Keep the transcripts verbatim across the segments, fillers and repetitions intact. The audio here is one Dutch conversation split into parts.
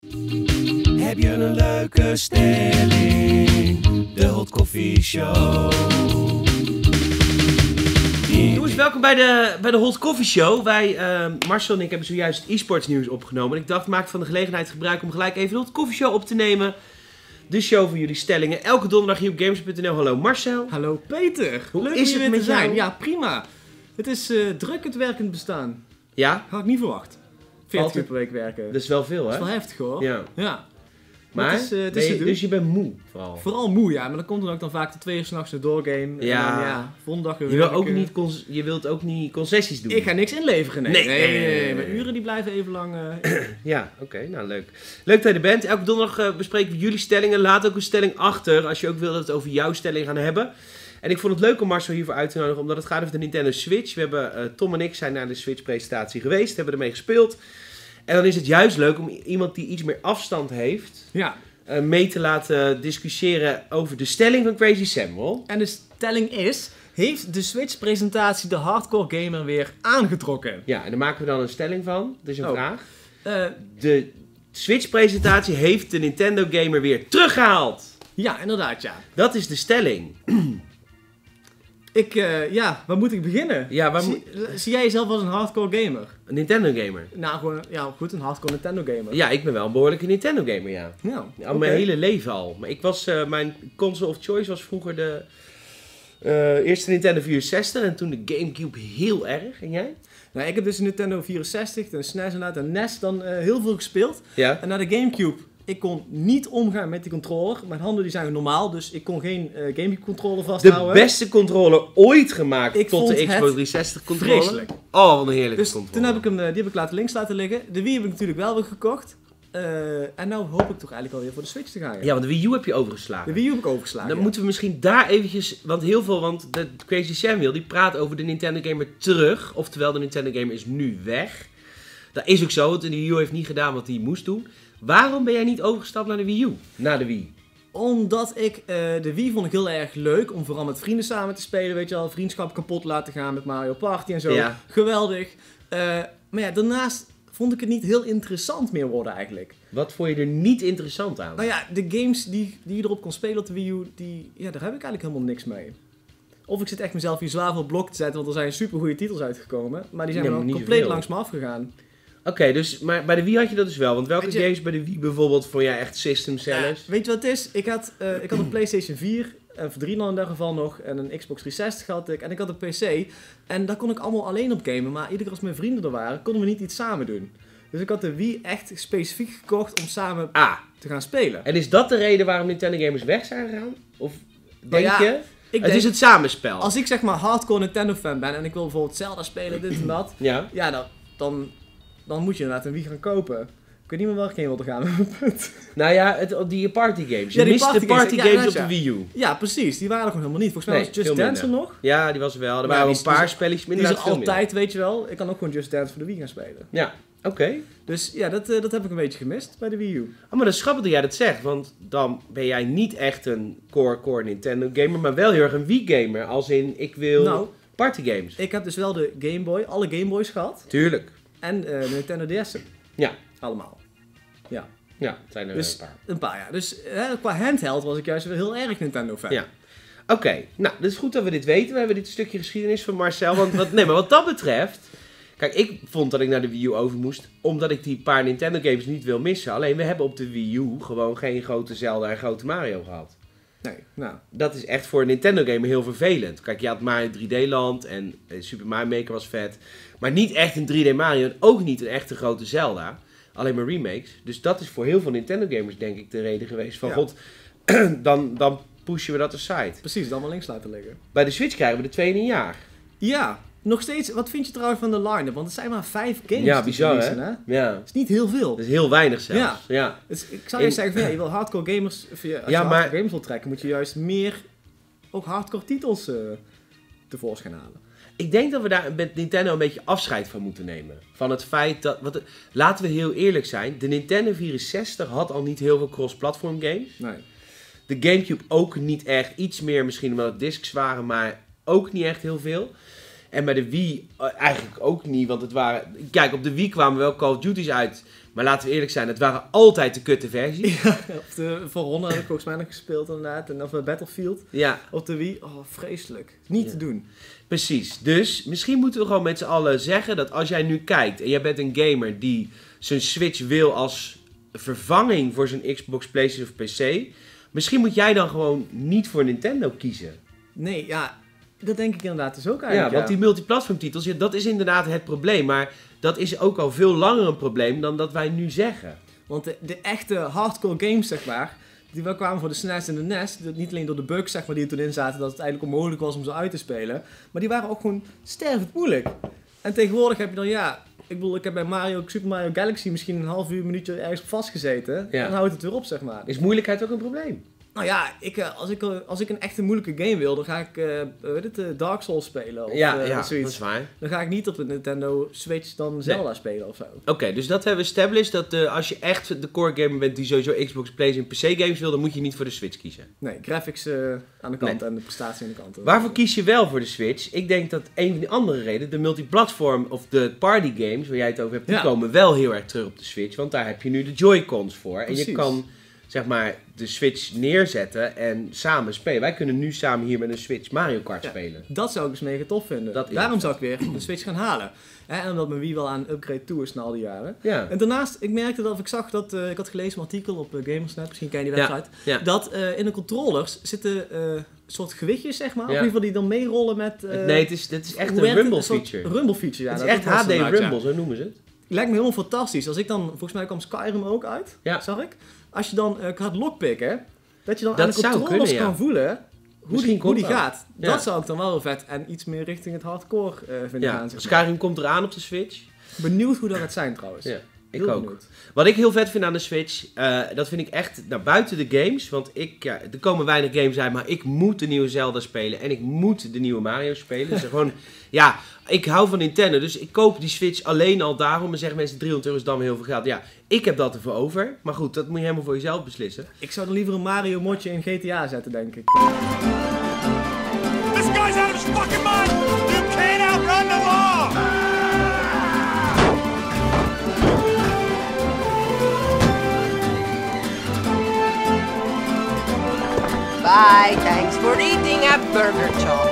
Heb je een leuke stelling? De Hot Coffee Show. Jongens, welkom bij de, bij de Hot Coffee Show. Wij, uh, Marcel en ik, hebben zojuist e-sports nieuws opgenomen. En ik dacht, maak van de gelegenheid gebruik om gelijk even de Hot Coffee Show op te nemen. De show voor jullie stellingen. Elke donderdag hier op gamers punt n l. Hallo Marcel. Hallo Peter. Hoe Leuk is om het hier weer met te zijn. jou? Ja, prima. Het is uh, druk het werkend bestaan. Ja? Had ik niet verwacht. veertig Altijd- uur per week werken. Dat is wel veel, Dat hè? is wel heftig hoor. Ja. Ja. Maar, het is, uh, het ben is je- te doen. dus je bent moe, vooral. Vooral moe, ja. Maar dan komt er ook dan vaak de twee uur s'nachts een doorgame. Ja. En dan, ja, volgende dag weer Je, wil werken. ook niet cons- je wilt ook niet concessies doen. Ik ga niks inleveren, nee. Nee, Nee, nee, nee, nee, nee, nee, Mijn nee. uren die blijven even lang... Uh... Ja, oké, nou leuk. Leuk dat je er bent. Elke donderdag uh, bespreken we jullie stellingen. Laat ook een stelling achter als je ook wil dat we het over jouw stelling gaan hebben. En ik vond het leuk om Marcel hiervoor uit te nodigen, omdat het gaat over de Nintendo Switch. We hebben, uh, Tom en ik zijn naar de Switch-presentatie geweest, hebben ermee gespeeld. En dan is het juist leuk om iemand die iets meer afstand heeft, Ja. uh, mee te laten discussiëren over de stelling van Crazy Samuel. En de stelling is... Heeft de Switch-presentatie de hardcore gamer weer aangetrokken? Ja, en daar maken we dan een stelling van. Dat is een Oh. vraag. Uh, De Switch-presentatie heeft de Nintendo gamer weer teruggehaald. ja, inderdaad, ja. Dat is de stelling. Ik, uh, ja, waar moet ik beginnen? Ja, waar zie, zie jij jezelf als een hardcore gamer? Een Nintendo gamer. Nou, gewoon, ja, goed, een hardcore Nintendo gamer. Ja, ik ben wel een behoorlijke Nintendo gamer, ja. Ja, Al oké. mijn hele leven al. Maar ik was, uh, mijn console of choice was vroeger de uh, eerste Nintendo vierenzestig en toen de Gamecube heel erg. En jij? Nou, ik heb dus een Nintendo vierenzestig, een S N E S en uit een N E S dan uh, heel veel gespeeld. Ja. En naar de Gamecube, ik kon niet omgaan met die controller. Mijn handen die zijn normaal, dus ik kon geen uh, Gamecube controller De vasthouden. beste controller ooit gemaakt Ik tot vond de het Xbox driehonderdzestig controller. vreselijk. Oh, wat een heerlijke Dus controller. toen heb ik hem, uh, die heb ik laten links laten liggen. De Wii heb ik natuurlijk wel weer gekocht. Uh, en nou hoop ik toch eigenlijk alweer voor de Switch te gaan. Ja, want de Wii U heb je overgeslagen. De Wii U heb ik overgeslagen. Dan ja. moeten we misschien daar eventjes, want heel veel, want de Crazy Samuel die praat over de Nintendo Gamer terug, oftewel de Nintendo Gamer is nu weg. Dat is ook zo, want de Wii U heeft niet gedaan wat hij moest doen. Waarom ben jij niet overgestapt naar de Wii U? Na de Wii? Omdat ik, uh, de Wii vond ik heel erg leuk om vooral met vrienden samen te spelen, weet je wel, vriendschap kapot laten gaan met Mario Party en zo. Ja. Geweldig. Uh, maar ja, daarnaast vond ik het niet heel interessant meer worden eigenlijk. Wat vond je er niet interessant aan? Nou ja, de games die, die je erop kon spelen op de Wii U, die, ja, daar heb ik eigenlijk helemaal niks mee. Of ik zit echt mezelf hier zwaar voor blok te zetten, want er zijn super goede titels uitgekomen. Maar die zijn Ja, me maar dan niet compleet veel. langs me afgegaan. Oké, okay, dus, maar bij de Wii had je dat dus wel. Want welke Weet je- games bij de Wii bijvoorbeeld vond jij echt system sellers? Ja, weet je wat het is? Ik had, uh, ik had een PlayStation vier, en voor drie dan in dat geval nog, en een Xbox driehonderdzestig had ik, en ik had een P C. En daar kon ik allemaal alleen op gamen, maar iedere keer als mijn vrienden er waren, konden we niet iets samen doen. Dus ik had de Wii echt specifiek gekocht om samen Ah, te gaan spelen. en is dat de reden waarom Nintendo Gamers weg zijn gegaan? Of denk Nou ja, je? Ik het denk, is het samenspel. als ik zeg maar hardcore Nintendo fan ben en ik wil bijvoorbeeld Zelda spelen, dit en dat, Ja. ja, dan, dan, dan moet je inderdaad een Wii gaan kopen. Ik weet niet meer waar ik heen wilde gaan met mijn punt. Nou ja, het, die party games. Je Ja, die mist de party games. party Ja, games inderdaad, op de Wii U. Ja, precies. Die waren er gewoon helemaal niet. Volgens mij Nee, was Just veel Dance er minder. nog. Ja, die was er wel. Er Maar waren die wel is- een paar die is- spelletjes, maar Die is er inderdaad veel altijd, weet je wel. Ik kan ook gewoon Just Dance voor de Wii gaan spelen. meer. Ja, oké. Dus ja, dat, uh, dat heb ik een beetje gemist bij de Wii U. Oh, maar dat is grappig dat jij dat zegt, want dan ben jij niet echt een core core Nintendo gamer, maar wel heel erg een Wii gamer. Als in, ik wil Nou, party games. ik heb dus wel de Game Boy, alle Game Boys gehad. Tuurlijk. En uh, de Nintendo D S'en. Ja. Allemaal. Ja, Ja, het zijn er Dus- een paar. een paar jaar. Dus uh, qua handheld was ik juist wel heel erg Nintendo fan. Ja. Oké, nou, het is goed dat we dit weten. We hebben dit stukje geschiedenis van Marcel. Want wat, nee, maar wat dat betreft... Kijk, ik vond dat ik naar de Wii U over moest, omdat ik die paar Nintendo games niet wil missen. Alleen, we hebben op de Wii U gewoon geen grote Zelda en grote Mario gehad. Nee, nou. Dat is echt voor een Nintendo gamer heel vervelend. Kijk, je had Mario drie D Land en eh, Super Mario Maker was vet. Maar niet echt een drie D Mario en ook niet een echte grote Zelda. Alleen maar remakes. Dus dat is voor heel veel Nintendo gamers denk ik de reden geweest van... Ja. God, dan, dan pushen we dat aside. Precies, dan maar links laten liggen. Bij de Switch krijgen we de twee in een jaar. Ja, nog steeds. Wat vind je trouwens van de line-up? Want het zijn maar vijf games. Ja, die bizar, releasen, hè? Ja. Dat is niet heel veel. Dat is heel weinig zelfs. Ja. Ja. Dus ik zou je In- zeggen, van, ja, je wil hardcore gamers, of je, als Ja, je maar- hardcore gamers wil trekken, moet je juist meer ook hardcore titels eh tevoorschijn halen. Ik denk dat we daar met Nintendo een beetje afscheid van moeten nemen. Van het feit dat... Wat, laten we heel eerlijk zijn. De Nintendo vierenzestig had al niet heel veel cross-platform games. Nee. De Gamecube ook niet echt. Iets meer misschien omdat het discs waren, maar ook niet echt heel veel. En bij de Wii eh, eigenlijk ook niet, want het waren... Kijk, op de Wii kwamen wel Call of Duty's uit Maar laten we eerlijk zijn, het waren altijd de kutte versies. Ja, op de For Honor heb ik volgens mij nog gespeeld inderdaad. En of uh, Battlefield. Ja, Op de Wii. Oh, vreselijk. Niet Ja. te doen. precies. Dus misschien moeten we gewoon met z'n allen zeggen dat als jij nu kijkt en jij bent een gamer die zijn Switch wil als vervanging voor zijn Xbox, PlayStation of P C, misschien moet jij dan gewoon niet voor Nintendo kiezen. Nee, ja. Dat denk ik inderdaad dus ook Ja, eigenlijk. want die multiplatform titels, ja, dat is inderdaad het probleem. Maar dat is ook al veel langer een probleem dan dat wij nu zeggen. Want de, de echte hardcore games, zeg maar, die wel kwamen voor de S N E S en de N E S, dat niet alleen door de bugs zeg maar, die er toen in zaten, dat het eigenlijk onmogelijk was om ze uit te spelen, maar die waren ook gewoon stervend moeilijk. En tegenwoordig heb je dan, ja, ik bedoel, ik heb bij Mario, Super Mario Galaxy misschien een half uur, een minuutje ergens op vastgezeten, Ja. dan houdt het weer op, zeg maar. Is moeilijkheid ook een probleem? Nou ja, ik, eh, als, ik, eh, als ik een echte moeilijke game wil, dan ga ik uh, weet het, eh, Dark Souls spelen of Ja, eh, ja, dat zoiets. is waar. Dan ga ik niet op de Nintendo Switch dan Zelda spelen of zo. Oké, dus dat hebben we established. Dat eh, als je echt de core gamer bent die sowieso Xbox, PlayStation en P C games wil, dan moet je niet voor de Switch kiezen. Nee, graphics eh, aan de kant Nee. en de prestatie aan de kant. Waarvoor kies je wel voor de Switch? Ik denk dat een van de andere redenen, de multiplatform of de party games, waar jij het over hebt, die Ja. komen wel heel erg terug op de Switch. Want daar heb je nu de Joy-Cons voor. En je Precies. kan, zeg maar, de Switch neerzetten en samen spelen. Wij kunnen nu samen hier met een Switch Mario Kart Ja. spelen. Dat zou ik dus mega tof vinden. Dat is Daarom het. zou ik weer de Switch gaan halen. Hè, en omdat mijn Wii wel aan upgrade toe is na al die jaren. Ja. En daarnaast, ik merkte dat, of ik zag dat, uh, ik had gelezen een artikel op uh, Gamersnet, misschien ken je die Ja, website, ja. dat uh, in de controllers zitten uh, soort gewichtjes, zeg maar. Ja. Of in ieder geval die dan meerollen met... Uh, Nee, het is, het is echt hoe een werkt het? rumble Een soort feature. Rumble feature, ja. Het is dat echt was H D inderdaad, ja. Rumble, zo noemen ze het. Lijkt me helemaal fantastisch. Als ik dan, volgens mij kwam Skyrim ook uit, Ja. zag ik. Als je dan uh, gaat lockpicken, dat je dan Dat aan de zou controllers kunnen, ja. kan voelen hoe Misschien die, hoe komt die dat. gaat. Ja. Dat zou ik dan wel heel vet en iets meer richting het hardcore uh, vinden Ja, gaan. Zeg maar. Skyrim komt eraan op de Switch. Benieuwd hoe dat gaat zijn trouwens. Ja, ik Heel ook. benieuwd. Wat ik heel vet vind aan de Switch, uh, dat vind ik echt naar buiten de games. Want ik, ja, er komen weinig games uit, maar ik moet de nieuwe Zelda spelen. En ik moet de nieuwe Mario spelen. Dus gewoon, ja, ik hou van Nintendo. Dus ik koop die Switch alleen al daarom. En zeggen mensen, driehonderd euro is dan weer heel veel geld. Ja, ik heb dat ervoor over. Maar goed, dat moet je helemaal voor jezelf beslissen. Ik zou dan liever een Mario modje in G T A zetten, denk ik. This guy's out of his fucking mind! You can't outrun the law! Bye, thanks for eating a burger chop.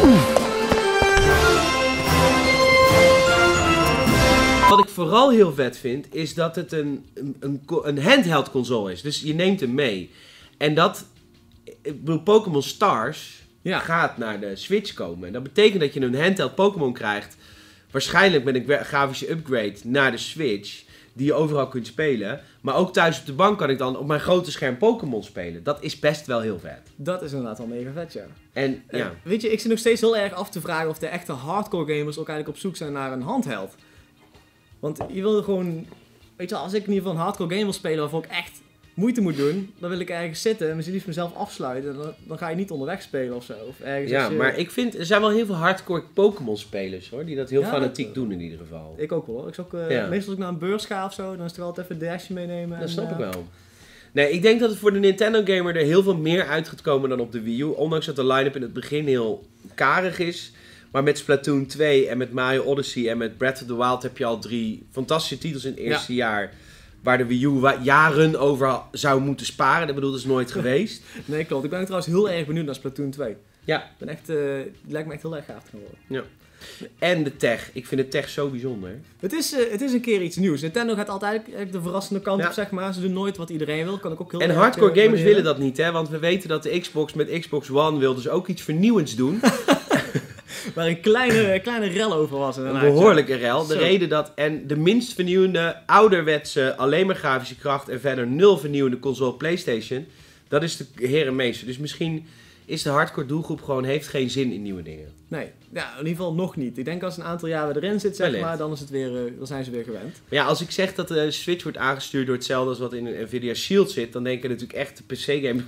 Wat ik vooral heel vet vind, is dat het een, een, een, een handheld console is. Dus je neemt hem mee. En dat, ik bedoel, Pokémon Stars Ja. gaat naar de Switch komen. En dat betekent dat je een handheld Pokémon krijgt. Waarschijnlijk met een gra- grafische upgrade naar de Switch. Die je overal kunt spelen. Maar ook thuis op de bank kan ik dan op mijn grote scherm Pokémon spelen. Dat is best wel heel vet. Dat is inderdaad wel mega vet, ja. En Eh, ja, Weet je, ik zit nog steeds heel erg af te vragen of de echte hardcore gamers ook eigenlijk op zoek zijn naar een handheld. Want je wil gewoon... Weet je, als ik in ieder geval een hardcore game wil spelen waarvoor ik echt moeite moet doen, dan wil ik ergens zitten en misschien liefst mezelf afsluiten. Dan, dan ga je niet onderweg spelen of zo. Of ergens ja als je- maar ik vind, er zijn wel heel veel hardcore Pokémon spelers hoor. Die dat heel Ja, fanatiek dat- doen in ieder geval. Ik ook wel. hoor. Ik zou ook, eh, Ja. Meestal als ik naar een beurs ga of zo, dan is er altijd even een dashje meenemen. Dat en, snap eh, ik wel. Nee, ik denk dat het voor de Nintendo gamer er heel veel meer uit gaat komen dan op de Wii U. Ondanks dat de line-up in het begin heel karig is. Maar met Splatoon twee en met Mario Odyssey en met Breath of the Wild heb je al drie fantastische titels in het eerste jaar. Waar de Wii U wa- jaren over zou moeten sparen. Dat bedoel, dat is nooit geweest. Nee, klopt. Ik ben ook trouwens heel erg benieuwd naar Splatoon twee. Ja. Ik ben echt, eh, het lijkt me echt heel erg gaaf te gaan worden. En de tech. Ik vind de tech zo bijzonder. Het is, eh, het is een keer iets nieuws. Nintendo gaat altijd eigenlijk de verrassende kant Ja. op, zeg maar. Ze doen nooit wat iedereen wil. Kan ik ook heel En erg, hardcore eh, gamers waarderen. willen dat niet, hè? Want we weten dat de Xbox met Xbox One wil dus ook iets vernieuwends doen. Waar een kleine, kleine rel over was. Een inderdaad, behoorlijke rel. De Zo. reden dat... En de minst vernieuwende, ouderwetse, alleen maar grafische kracht en verder nul vernieuwende console PlayStation. Dat is de herenmeester. Dus misschien is de hardcore doelgroep gewoon... heeft geen zin in nieuwe dingen. Ja. Nee, ja, in ieder geval nog niet. Ik denk als een aantal jaren erin zit, zeg Wellicht. maar, dan, is het weer, eh, dan zijn ze weer gewend. Maar ja, als ik zeg dat de Switch wordt aangestuurd door hetzelfde als wat in een Nvidia Shield zit... dan denken natuurlijk echt de P C-gamers...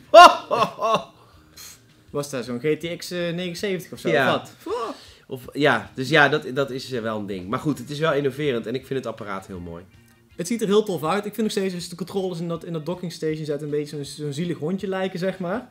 Was dat zo'n G T X eh, negenenzeventig of zo? Ja. Of wat? Oh. Of, ja, dus ja, dat, dat is eh, wel een ding. Maar goed, het is wel innoverend en ik vind het apparaat heel mooi. Het ziet er heel tof uit. Ik vind nog steeds als je de controllers in dat, in dat docking station zet een beetje zo'n zo'n zielig hondje lijken, zeg maar.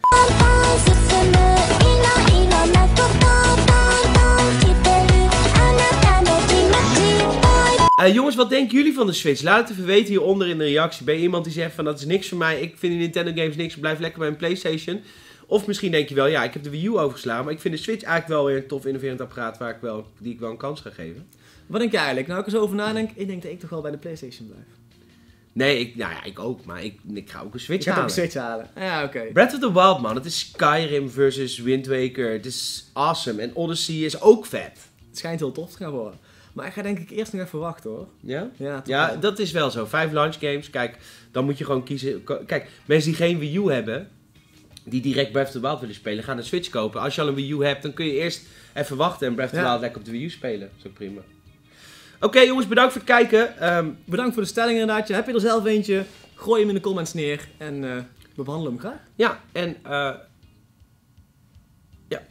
Uh, jongens, wat denken jullie van de Switch? Laat het even weten hieronder in de reactie. Ben je iemand die zegt van dat is niks voor mij, ik vind die Nintendo games niks, ik blijf lekker bij een PlayStation. Of misschien denk je wel, ja, ik heb de Wii U overgeslagen, maar ik vind de Switch eigenlijk wel weer een tof innoverend apparaat waar ik wel, die ik wel een kans ga geven. Wat denk jij eigenlijk? Nou, ik er zo over nadenk, ik denk dat ik toch wel bij de PlayStation blijf. Nee, ik, nou ja, ik ook, maar ik, ik ga ook een Switch Ik ga halen. ook een Switch halen. Ja, oké. Okay. Breath of the Wild, man, het is Skyrim versus Wind Waker, het is awesome. En Odyssey is ook vet. Het schijnt heel tof te gaan worden. Maar ik ga denk ik eerst nog even wachten hoor. Ja? Ja, toch Ja, wel. dat is wel zo. Vijf launch games, kijk, dan moet je gewoon kiezen. Kijk, mensen die geen Wii U hebben, die direct Breath of the Wild willen spelen, gaan een Switch kopen. Als je al een Wii U hebt, dan kun je eerst even wachten en Breath of the Ja. Wild lekker op de Wii U spelen. Dat is ook prima. Oké okay, jongens, bedankt voor het kijken. Um, Bedankt voor de stelling inderdaad. Heb je er zelf eentje? Gooi hem in de comments neer en uh, we behandelen hem graag. ja, en uh, ja.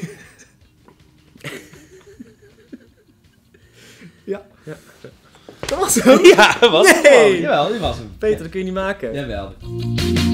Ja. Ja. Dat was hem. Ja, was Nee. het. Jawel, die was hem. Peter, dat kun je niet maken. Jawel.